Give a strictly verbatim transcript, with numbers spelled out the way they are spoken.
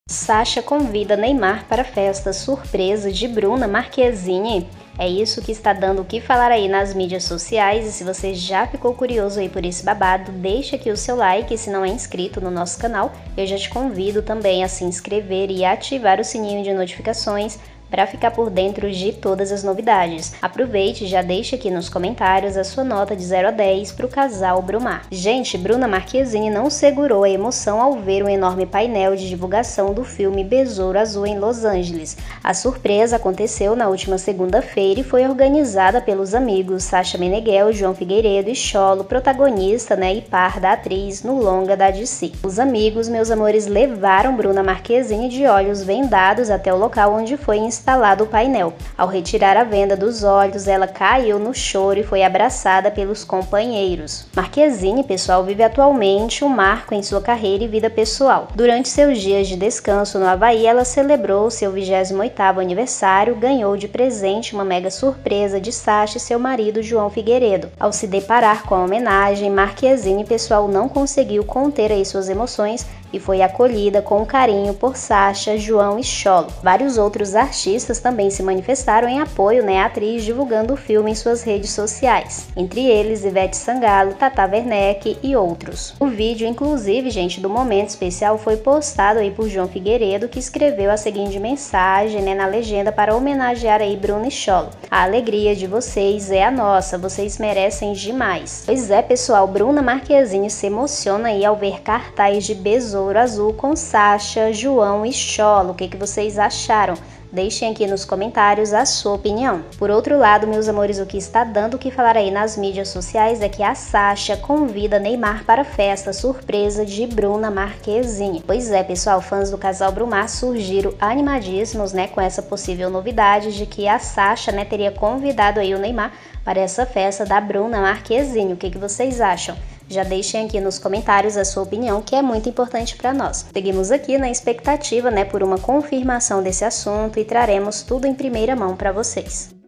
Sasha convida Neymar para festa surpresa de Bruna Marquezine. É isso que está dando o que falar aí nas mídias sociais, e se você já ficou curioso aí por esse babado, deixa aqui o seu like, e se não é inscrito no nosso canal, eu já te convido também a se inscrever e ativar o sininho de notificações para ficar por dentro de todas as novidades. Aproveite e já deixa aqui nos comentários a sua nota de zero a dez para o casal Brumar. Gente, Bruna Marquezine não segurou a emoção ao ver um enorme painel de divulgação do filme Besouro Azul em Los Angeles. A surpresa aconteceu na última segunda-feira e foi organizada pelos amigos Sasha Meneghel, João Figueiredo e Cholo, protagonista, né, e par da atriz no longa da D C. Os amigos, meus amores, levaram Bruna Marquezine de olhos vendados até o local onde foi instalado instalado o painel. Ao retirar a venda dos olhos, ela caiu no choro e foi abraçada pelos companheiros. Marquezine, pessoal, vive atualmente um marco em sua carreira e vida pessoal. Durante seus dias de descanso no Havaí, ela celebrou seu vigésimo oitavo aniversário, ganhou de presente uma mega surpresa de Sasha e seu marido João Figueiredo. Ao se deparar com a homenagem, Marquezine, pessoal, não conseguiu conter aí suas emoções e foi acolhida com carinho por Sasha, João e Cholo. Vários outros artistas também se manifestaram em apoio, né, à atriz, divulgando o filme em suas redes sociais. Entre eles, Ivete Sangalo, Tata Werneck e outros. O vídeo, inclusive, gente, do momento especial foi postado aí por João Figueiredo, que escreveu a seguinte mensagem, né, na legenda para homenagear aí Bruna e Cholo. A alegria de vocês é a nossa, vocês merecem demais. Pois é, pessoal, Bruna Marquezine se emociona aí ao ver cartaz de Besouro Azul com Sasha, João e Cholo. O que que vocês acharam? Deixem aqui nos comentários a sua opinião. Por outro lado, meus amores, o que está dando o que falar aí nas mídias sociais é que a Sasha convida Neymar para a festa surpresa de Bruna Marquezine. Pois é, pessoal, fãs do casal Brumar surgiram animadíssimos, né, com essa possível novidade de que a Sasha, né, teria convidado aí o Neymar para essa festa da Bruna Marquezine. O que que vocês acham? Já deixem aqui nos comentários a sua opinião, que é muito importante para nós. Seguimos aqui na expectativa, né, por uma confirmação desse assunto e traremos tudo em primeira mão para vocês.